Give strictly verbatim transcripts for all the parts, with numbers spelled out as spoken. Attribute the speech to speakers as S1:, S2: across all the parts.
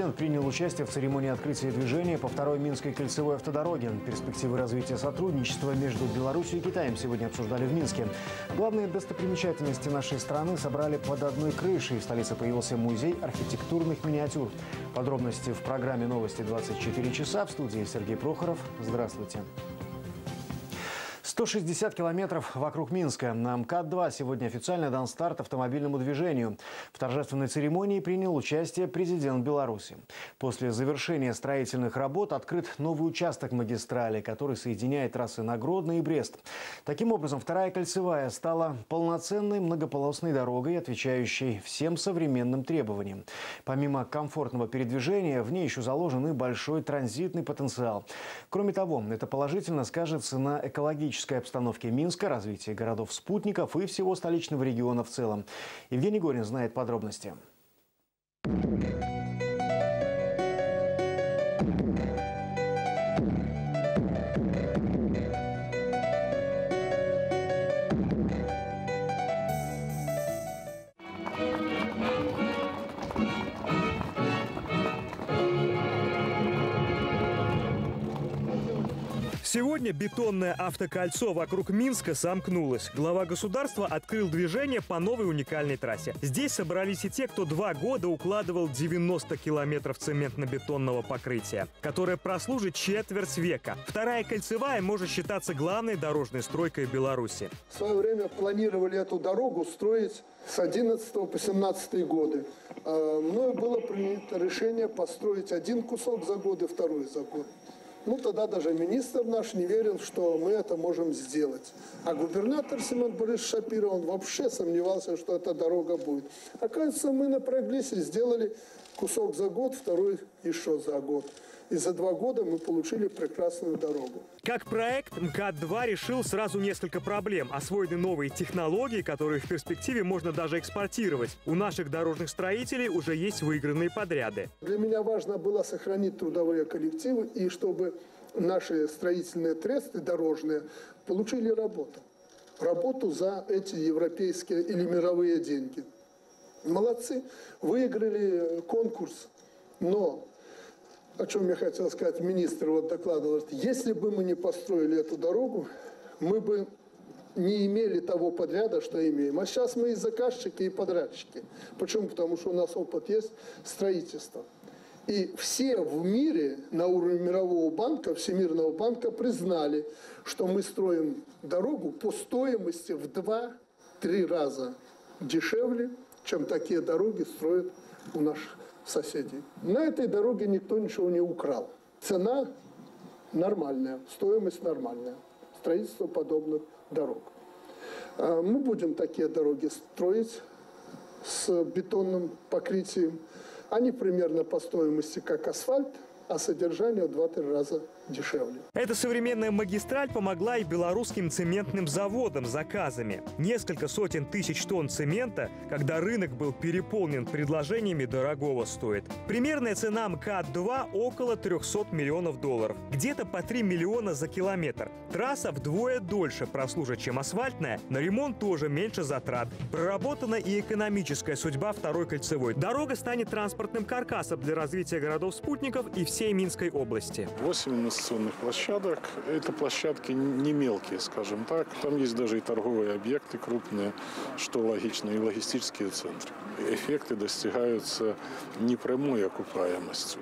S1: Президент принял участие в церемонии открытия движения по второй Минской кольцевой автодороге. Перспективы развития сотрудничества между Беларусью и Китаем сегодня обсуждали в Минске. Главные достопримечательности нашей страны собрали под одной крышей. В столице появился музей архитектурных миниатюр. Подробности в программе «Новости двадцать четыре часа». В студии Сергей Прохоров. Здравствуйте. сто шестьдесят километров вокруг Минска. На МКАД два сегодня официально дан старт автомобильному движению. В торжественной церемонии принял участие президент Беларуси. После завершения строительных работ открыт новый участок магистрали, который соединяет трассы на Гродно и Брест. Таким образом, вторая кольцевая стала полноценной многополосной дорогой, отвечающей всем современным требованиям. Помимо комфортного передвижения, в ней еще заложен и большой транзитный потенциал. Кроме того, это положительно скажется на экологической обстановке Минска, развитии городов-спутников и всего столичного региона в целом. Евгений Горин знает подробности.
S2: Сегодня бетонное автокольцо вокруг Минска сомкнулось. Глава государства открыл движение по новой уникальной трассе. Здесь собрались и те, кто два года укладывал девяносто километров цементно-бетонного покрытия, которое прослужит четверть века. Вторая кольцевая может считаться главной дорожной стройкой Беларуси.
S3: В свое время планировали эту дорогу строить с одиннадцатого по семнадцатый годы. Мною было принято решение построить один кусок за год и второй за год. Ну, тогда даже министр наш не верил, что мы это можем сделать. А губернатор Семен Борисович Шапира, он вообще сомневался, что эта дорога будет. Оказывается, мы напряглись и сделали кусок за год, второй еще за год. И за два года мы получили прекрасную дорогу.
S2: Как проект, МКАД два решил сразу несколько проблем. Освоены новые технологии, которые в перспективе можно даже экспортировать. У наших дорожных строителей уже есть выигранные подряды.
S3: Для меня важно было сохранить трудовые коллективы и чтобы наши строительные тресты дорожные получили работу. Работу за эти европейские или мировые деньги. Молодцы, выиграли конкурс, но... О чем я хотел сказать, министр вот докладывал, если бы мы не построили эту дорогу, мы бы не имели того подряда, что имеем. А сейчас мы и заказчики, и подрядчики. Почему? Потому что у нас опыт есть строительства. И все в мире на уровне мирового банка, Всемирного банка признали, что мы строим дорогу по стоимости в два-три раза дешевле, чем такие дороги строят у наших соседей. На этой дороге никто ничего не украл. Цена нормальная, стоимость нормальная. Строительство подобных дорог. Мы будем такие дороги строить с бетонным покрытием. Они примерно по стоимости как асфальт, а содержание в два-три раза дешевле.
S2: Эта современная магистраль помогла и белорусским цементным заводам с заказами. Несколько сотен тысяч тонн цемента, когда рынок был переполнен предложениями, дорогого стоит. Примерная цена МКАД два около трехсот миллионов долларов. Где-то по три миллиона за километр. Трасса вдвое дольше прослужит, чем асфальтная, на ремонт тоже меньше затрат. Проработана и экономическая судьба второй кольцевой. Дорога станет транспортным каркасом для развития городов-спутников и всей Минской области.
S4: восемь инвестиционных площадок. Это площадки не мелкие, скажем так. Там есть даже и торговые объекты крупные, что логично, и логистические центры. Эффекты достигаются непрямой окупаемостью.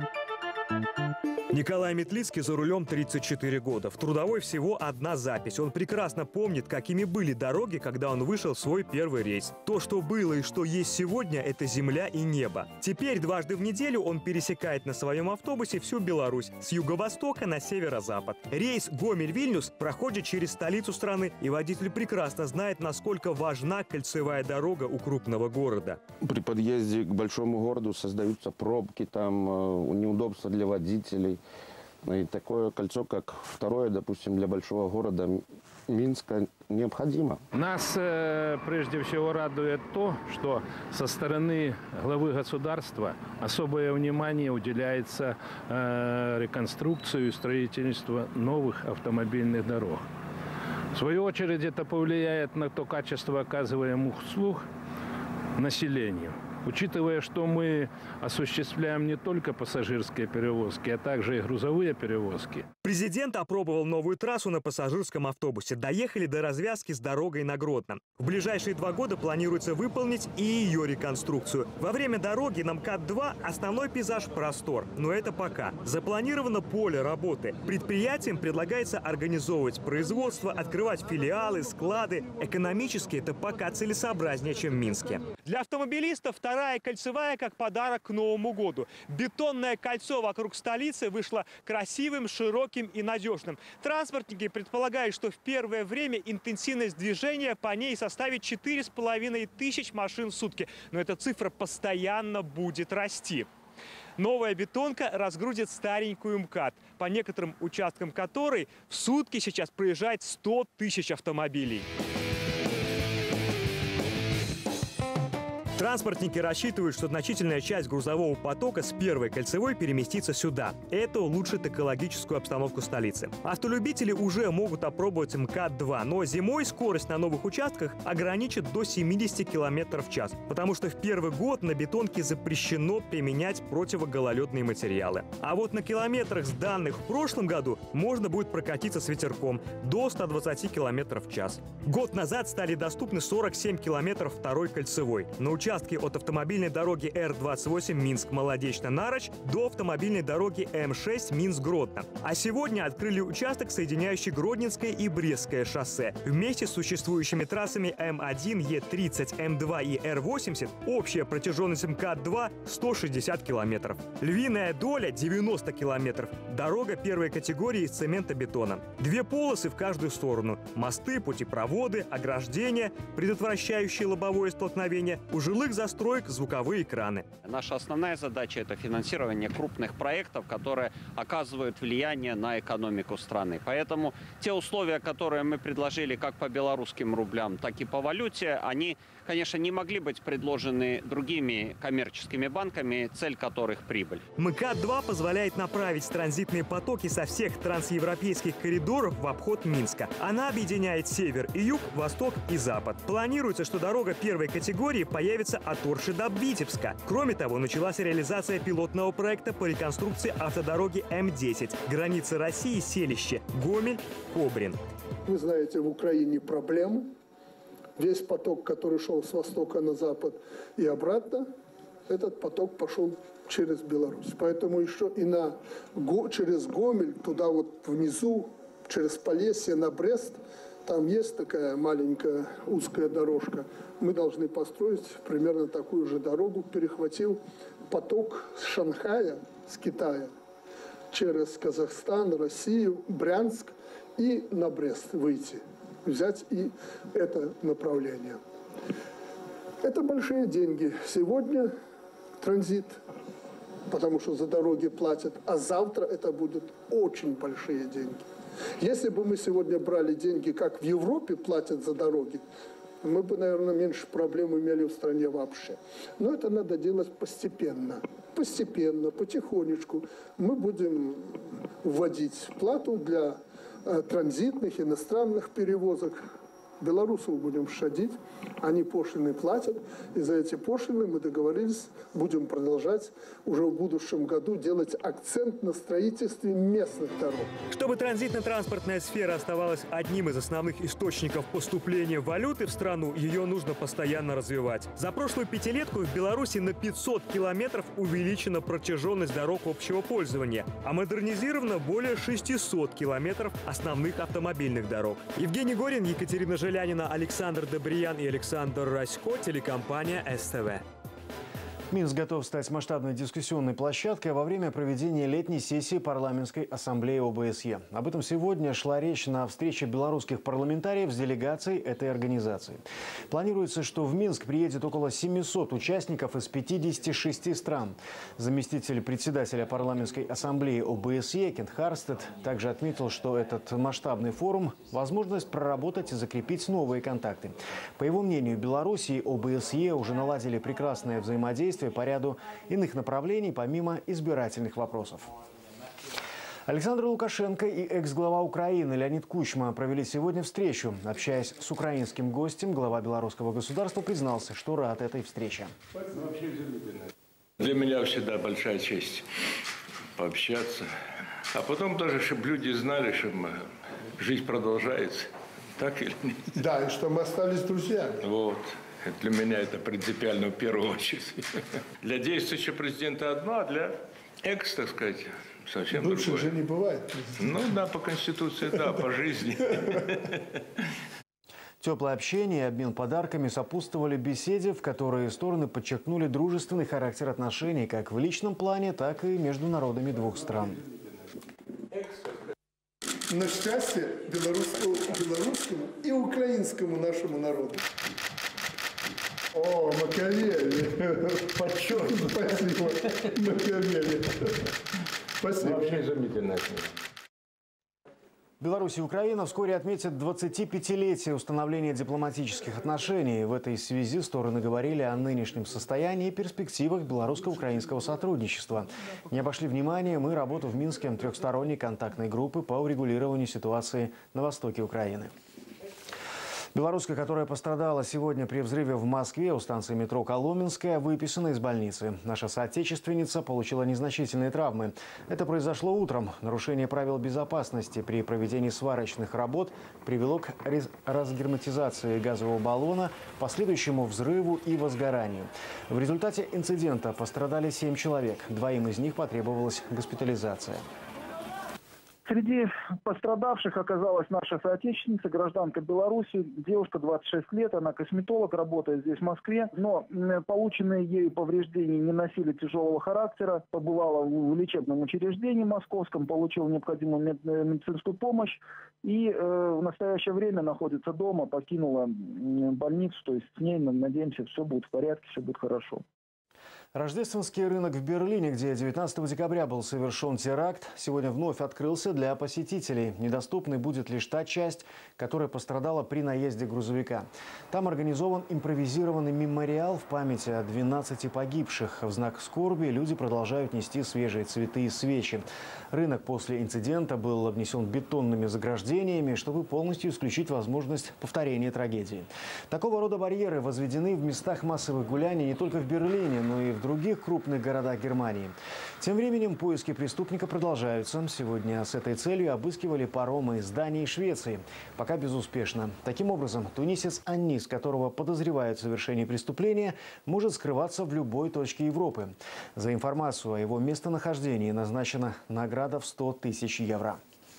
S2: Николай Метлицкий за рулем тридцать четыре года. В трудовой всего одна запись. Он прекрасно помнит, какими были дороги, когда он вышел в свой первый рейс. То, что было и что есть сегодня, это земля и небо. Теперь дважды в неделю он пересекает на своем автобусе всю Беларусь, с юго-востока на северо-запад. Рейс Гомель-Вильнюс проходит через столицу страны, и водитель прекрасно знает, насколько важна кольцевая дорога у крупного города.
S5: При подъезде к большому городу создаются пробки, там неудобства для водителей. И такое кольцо, как второе, допустим, для большого города Минска, необходимо.
S6: Нас э, прежде всего радует то, что со стороны главы государства особое внимание уделяется э, реконструкции и строительству новых автомобильных дорог. В свою очередь это повлияет на то качество оказываемых услуг населению. учитывая, что мы осуществляем не только пассажирские перевозки, а также и грузовые перевозки.
S2: Президент опробовал новую трассу на пассажирском автобусе. Доехали до развязки с дорогой на Гродно. В ближайшие два года планируется выполнить и ее реконструкцию. Во время дороги на МКАД два основной пейзаж простор. Но это пока. Запланировано поле работы. Предприятиям предлагается организовывать производство, открывать филиалы, склады. Экономически это пока целесообразнее, чем в Минске. Для автомобилистов вторая кольцевая как подарок к Новому году. Бетонное кольцо вокруг столицы вышло красивым, широким и надежным. Транспортники предполагают, что в первое время интенсивность движения по ней составит четыре с половиной тысяч машин в сутки. Но эта цифра постоянно будет расти. Новая бетонка разгрузит старенькую МКАД, по некоторым участкам которой в сутки сейчас проезжает сто тысяч автомобилей. Транспортники рассчитывают, что значительная часть грузового потока с первой кольцевой переместится сюда. Это улучшит экологическую обстановку столицы. Автолюбители уже могут опробовать МКАД два, но зимой скорость на новых участках ограничит до семидесяти километров в час, потому что в первый год на бетонке запрещено применять противогололедные материалы. А вот на километрах, сданных в прошлом году, можно будет прокатиться с ветерком до ста двадцати километров в час. Год назад стали доступны сорок семь километров второй кольцевой. На участке от автомобильной дороги Р двадцать восемь Минск-Молодечно-Нарочь до автомобильной дороги М шесть Минск-Гродно. А сегодня открыли участок, соединяющий Гродненское и Брестское шоссе. Вместе с существующими трассами М один, Е тридцать, М два и Р восемьдесят общая протяженность МКАД два сто шестьдесят километров. Львиная доля девяносто километров. Дорога первой категории из цемента-бетона. Две полосы в каждую сторону. Мосты, путепроводы, ограждения, предотвращающие лобовое столкновение. У жилых застроек звуковые экраны.
S7: Наша основная задача – это финансирование крупных проектов, которые оказывают влияние на экономику страны. Поэтому те условия, которые мы предложили как по белорусским рублям, так и по валюте, они, конечно, не могли быть предложены другими коммерческими банками, цель которых – прибыль.
S2: МКАД два позволяет направить транзитные потоки со всех трансевропейских коридоров в обход Минска. Она объединяет север и юг, восток и запад. Планируется, что дорога первой категории появится от Орши до Витебска. Кроме того, началась реализация пилотного проекта по реконструкции автодороги М десять. Граница России, селище Гомель, Кобрин.
S3: Вы знаете, в Украине проблемы. Весь поток, который шел с востока на запад и обратно, этот поток пошел через Беларусь. Поэтому еще и на, через Гомель, туда вот внизу, через Полесье на Брест, там есть такая маленькая узкая дорожка. Мы должны построить примерно такую же дорогу, перехватив поток с Шанхая, с Китая, через Казахстан, Россию, Брянск и на Брест выйти. Взять и это направление. Это большие деньги. Сегодня транзит, потому что за дороги платят, а завтра это будут очень большие деньги. Если бы мы сегодня брали деньги, как в Европе платят за дороги, мы бы, наверное, меньше проблем имели в стране вообще. Но это надо делать постепенно. Постепенно, потихонечку мы будем вводить плату для э, транзитных, иностранных перевозок. Белорусов будем щадить, они пошлины платят, и за эти пошлины мы договорились, будем продолжать уже в будущем году делать акцент на строительстве местных дорог.
S2: Чтобы транзитно-транспортная сфера оставалась одним из основных источников поступления валюты в страну, ее нужно постоянно развивать. За прошлую пятилетку в Беларуси на пятьсот километров увеличена протяженность дорог общего пользования, а модернизировано более шестисот километров основных автомобильных дорог. Евгений Горин, Екатерина Желянина, Александр Добриян и Александр Расько, телекомпания С Т В.
S1: Минск готов стать масштабной дискуссионной площадкой во время проведения летней сессии парламентской ассамблеи О Бэ Эс Е. Об этом сегодня шла речь на встрече белорусских парламентариев с делегацией этой организации. Планируется, что в Минск приедет около семисот участников из пятидесяти шести стран. Заместитель председателя парламентской ассамблеи О Бэ Эс Е Кент Харстед также отметил, что этот масштабный форум – возможность проработать и закрепить новые контакты. По его мнению, Беларусь и О Бэ Эс Е уже наладили прекрасное взаимодействие по ряду иных направлений, помимо избирательных вопросов. Александр Лукашенко и экс-глава Украины Леонид Кучма провели сегодня встречу. Общаясь с украинским гостем, глава белорусского государства признался, что рад этой встрече.
S8: Для меня всегда большая честь пообщаться. А потом тоже, чтобы люди знали, что жизнь продолжается. Так или нет?
S3: Да, и что мы остались друзьями.
S8: Вот. Для меня это принципиально в первую очередь. Для действующего президента одно, а для экс, так сказать, совсем
S3: Лучше
S8: другое.
S3: же не бывает.
S8: Ну да, по Конституции, да, по жизни.
S1: Теплое общение и обмен подарками сопутствовали беседе, в которой стороны подчеркнули дружественный характер отношений как в личном плане, так и между народами двух стран.
S3: На счастье белорусскому, белорусскому и украинскому нашему народу. О, Макиавелли. Подчеркну. Спасибо. Макиавелли. Спасибо.
S8: Вообще изумительно.
S1: Беларусь и Украина вскоре отметят двадцатипятилетие установления дипломатических отношений. В этой связи стороны говорили о нынешнем состоянии и перспективах белорусско-украинского сотрудничества. Не обошли вниманием и работу в Минске трехсторонней контактной группы по урегулированию ситуации на востоке Украины. Белоруска, которая пострадала сегодня при взрыве в Москве у станции метро Коломенская, выписана из больницы. Наша соотечественница получила незначительные травмы. Это произошло утром. Нарушение правил безопасности при проведении сварочных работ привело к разгерметизации газового баллона, последующему взрыву и возгоранию. В результате инцидента пострадали семь человек. Двоим из них потребовалась госпитализация.
S9: Среди пострадавших оказалась наша соотечественница, гражданка Беларуси, девушка двадцать шесть лет, она косметолог, работает здесь в Москве, но полученные ею повреждения не носили тяжелого характера, побывала в лечебном учреждении московском, получила необходимую медицинскую помощь и э, в настоящее время находится дома, покинула больницу, то есть с ней, надеемся, все будет в порядке, все будет хорошо.
S1: Рождественский рынок в Берлине, где девятнадцатого декабря был совершен теракт, сегодня вновь открылся для посетителей. Недоступной будет лишь та часть, которая пострадала при наезде грузовика. Там организован импровизированный мемориал в память о двенадцати погибших. В знак скорби люди продолжают нести свежие цветы и свечи. Рынок после инцидента был обнесен бетонными заграждениями, чтобы полностью исключить возможность повторения трагедии. Такого рода барьеры возведены в местах массовых гуляний не только в Берлине, но и в других крупных городах Германии. Тем временем поиски преступника продолжаются. Сегодня с этой целью обыскивали паромы из Дании и Швеции. Пока безуспешно. Таким образом, тунисец Аннис, которого подозревают в совершении преступления, может скрываться в любой точке Европы. За информацию о его местонахождении назначена награда в сто тысяч евро.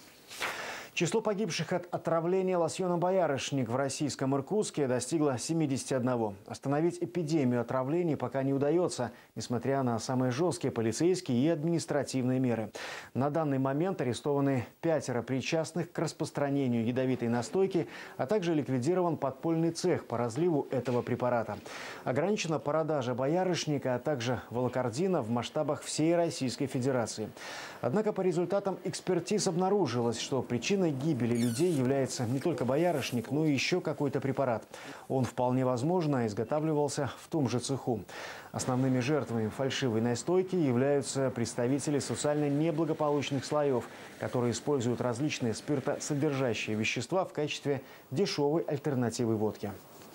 S1: Число погибших от отравления лосьоном «Боярышник» в российском Иркутске достигло семидесяти одного. Остановить эпидемию отравлений пока не удается, несмотря на самые жесткие полицейские и административные меры. На данный момент арестованы пятеро причастных к распространению ядовитой настойки, а также ликвидирован подпольный цех по разливу этого препарата. Ограничена продажа «Боярышника», а также волокордина в масштабах всей Российской Федерации. Однако по результатам экспертиз обнаружилось, что причиной гибели людей является не только боярышник, но и еще какой-то препарат. Он вполне возможно изготавливался в том же цеху. Основными жертвами фальшивой настойки являются представители социально неблагополучных слоев, которые используют различные спиртосодержащие вещества в качестве дешевой альтернативы водке.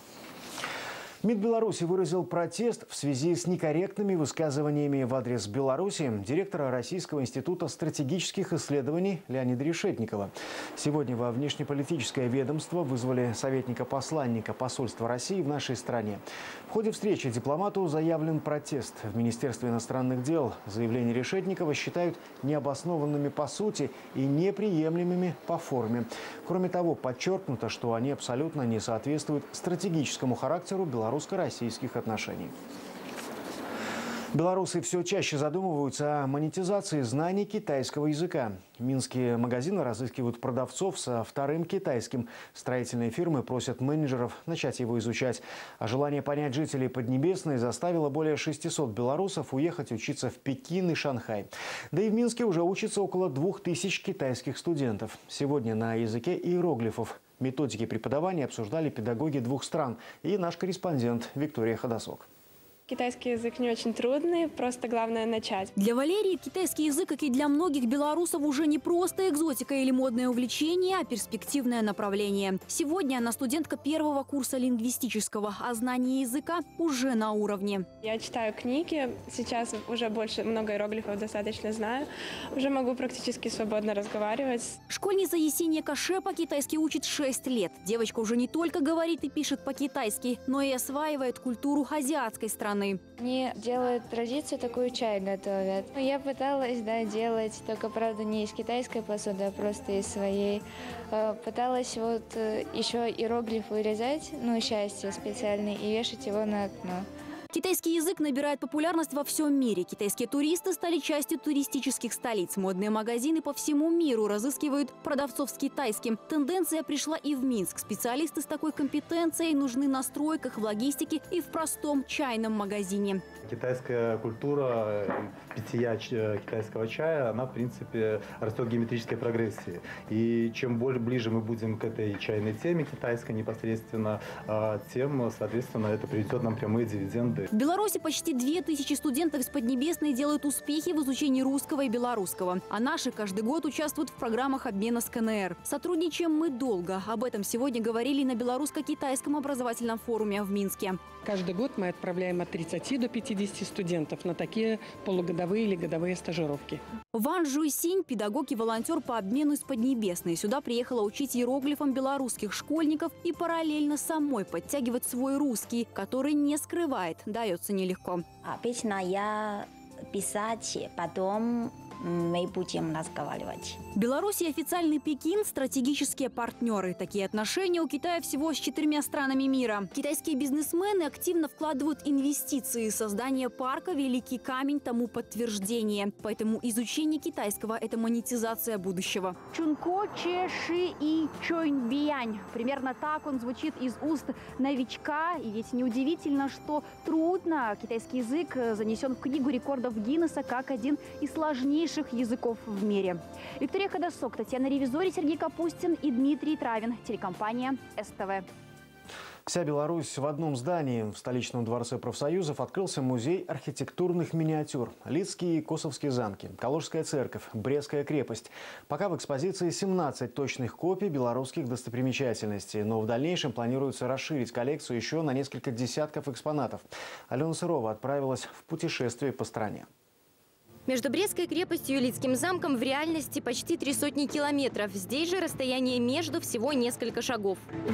S1: МИД Беларуси выразил протест в связи с некорректными высказываниями в адрес Беларуси директора Российского института стратегических исследований Леонида Решетникова. Сегодня во внешнеполитическое ведомство вызвали советника-посланника посольства России в нашей стране. В ходе встречи дипломату заявлен протест. В Министерстве иностранных дел заявления Решетникова считают необоснованными по сути и неприемлемыми по форме. Кроме того, подчеркнуто, что они абсолютно не соответствуют стратегическому характеру белорусско-российских отношений. Белорусы все чаще задумываются о монетизации знаний китайского языка. Минские магазины разыскивают продавцов со вторым китайским. Строительные фирмы просят менеджеров начать его изучать. А желание понять жителей Поднебесной заставило более шестисот белорусов уехать учиться в Пекин и Шанхай. Да и в Минске уже учатся около двух тысяч китайских студентов. Сегодня на языке иероглифов методики преподавания обсуждали педагоги двух стран и наш корреспондент Виктория Ходосок.
S10: Китайский язык не очень трудный, просто главное начать.
S11: Для Валерии китайский язык, как и для многих белорусов, уже не просто экзотика или модное увлечение, а перспективное направление. Сегодня она студентка первого курса лингвистического, а знание языка уже на уровне.
S10: Я читаю книги, сейчас уже больше много иероглифов достаточно знаю, уже могу практически свободно разговаривать.
S11: Школьница Есения Каше по-китайски учит шесть лет. Девочка уже не только говорит и пишет по-китайски, но и осваивает культуру азиатской страны.
S12: Они делают традицию, такую чай готовят. Я пыталась, да, делать, только, правда, не из китайской посуды, а просто из своей. Пыталась вот еще иероглиф вырезать, ну, счастье специальный, и вешать его на окно.
S11: Китайский язык набирает популярность во всем мире. Китайские туристы стали частью туристических столиц. Модные магазины по всему миру разыскивают продавцов с китайским. Тенденция пришла и в Минск. Специалисты с такой компетенцией нужны на стройках, в логистике и в простом чайном магазине.
S13: Китайская культура питья китайского чая, она, в принципе, растет в геометрической прогрессии. И чем более ближе мы будем к этой чайной теме китайской непосредственно, тем, соответственно, это приведет нам прямые дивиденды.
S11: В Беларуси почти две тысячи студентов из Поднебесной делают успехи в изучении русского и белорусского. А наши каждый год участвуют в программах обмена с КНР. Сотрудничаем мы долго. Об этом сегодня говорили на белорусско-китайском образовательном форуме в Минске.
S14: Каждый год мы отправляем от тридцати до пятидесяти студентов на такие полугодовые или годовые стажировки.
S11: Ван Жуйсинь – педагог и волонтер по обмену из Поднебесной. Сюда приехала учить иероглифам белорусских школьников и параллельно самой подтягивать свой русский, который не скрывает. Дается нелегко.
S15: Обычно я писать, потом мы будем разговаривать.
S11: Беларусь и официальный Пекин – стратегические партнеры. Такие отношения у Китая всего с четырьмя странами мира. Китайские бизнесмены активно вкладывают инвестиции. Создание парка «Великий камень» тому подтверждение. Поэтому изучение китайского – это монетизация будущего.
S16: Чунко, че, ши и чоньбиянь. Примерно так он звучит из уст новичка. И ведь неудивительно, что трудно. Китайский язык занесен в книгу рекордов Гиннесса как один из сложнейших языков в мире. Виктория Ходосок, Татьяна Ревизори, Сергей Капустин и Дмитрий Травин. Телекомпания СТВ.
S1: Вся Беларусь в одном здании. В столичном дворце профсоюзов открылся музей архитектурных миниатюр. Лидские и Косовские замки, Калужская церковь, Брестская крепость. Пока в экспозиции семнадцать точных копий белорусских достопримечательностей. Но в дальнейшем планируется расширить коллекцию еще на несколько десятков экспонатов. Алена Сырова отправилась в путешествие по стране.
S17: Между Брестской крепостью и Лидским замком в реальности почти три сотни километров. Здесь же расстояние между всего несколько шагов.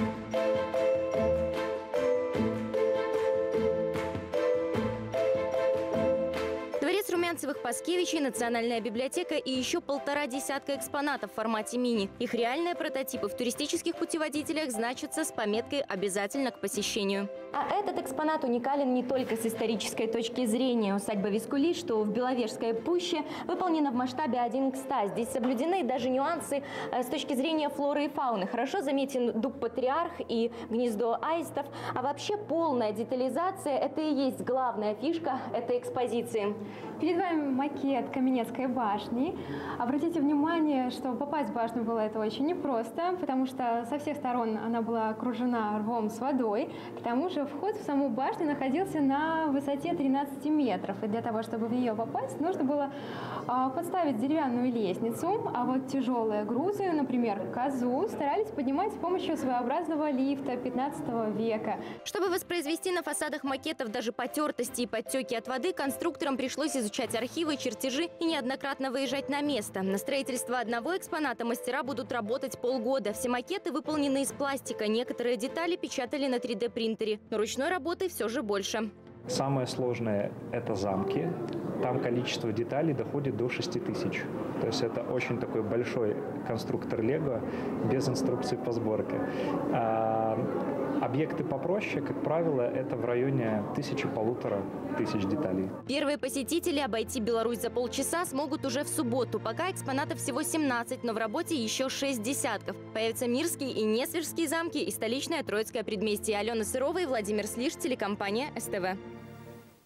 S17: Дворец Румянцевых-Паскевичей, Национальная библиотека и еще полтора десятка экспонатов в формате мини. Их реальные прототипы в туристических путеводителях значатся с пометкой «Обязательно к посещению». А этот экспонат уникален не только с исторической точки зрения. Усадьба Вискули, что в Беловежской пуще, выполнена в масштабе один к ста. Здесь соблюдены даже нюансы с точки зрения флоры и фауны. Хорошо заметен дуб-патриарх и гнездо аистов. А вообще полная детализация – это и есть главная фишка этой экспозиции.
S18: Перед вами макет Каменецкой башни. Обратите внимание, что попасть в башню было это очень непросто, потому что со всех сторон она была окружена рвом с водой. К тому же вход в саму башню находился на высоте тринадцати метров. И для того, чтобы в нее попасть, нужно было э, подставить деревянную лестницу, а вот тяжелые грузы, например, козу, старались поднимать с помощью своеобразного лифта пятнадцатого века.
S17: Чтобы воспроизвести на фасадах макетов даже потертости и подтеки от воды, конструкторам пришлось изучать архивы, чертежи и неоднократно выезжать на место. На строительство одного экспоната мастера будут работать полгода. Все макеты выполнены из пластика. Некоторые детали печатали на три дэ принтере. Но ручной работы все же больше.
S19: Самое сложное – это замки. Там количество деталей доходит до шести тысяч. То есть это очень такой большой конструктор Лего без инструкции по сборке. А объекты попроще, как правило, это в районе тысячи-полутора тысяч деталей.
S17: Первые посетители обойти Беларусь за полчаса смогут уже в субботу. Пока экспонатов всего семнадцать, но в работе еще шесть десятков. Появятся Мирские и Несвежские замки и столичное Троицкое предместье. Алена Сырова и Владимир Слиш, телекомпания СТВ.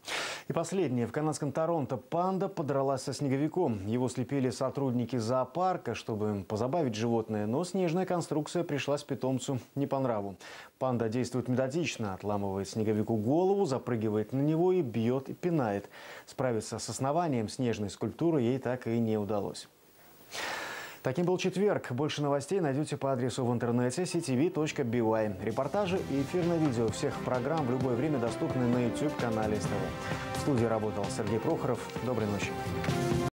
S1: И последнее. В канадском Торонто панда подралась со снеговиком. Его слепили сотрудники зоопарка, чтобы позабавить животное, но снежная конструкция пришлась питомцу не по нраву. Панда действует методично, отламывает снеговику голову, запрыгивает на него и бьет, и пинает. Справиться с основанием снежной скульптуры ей так и не удалось. Таким был четверг. Больше новостей найдете по адресу в интернете си ти ви точка би уай. Репортажи и эфирное видео всех программ в любое время доступны на YouTube-канале СТВ. В студии работал Сергей Прохоров. Доброй ночи.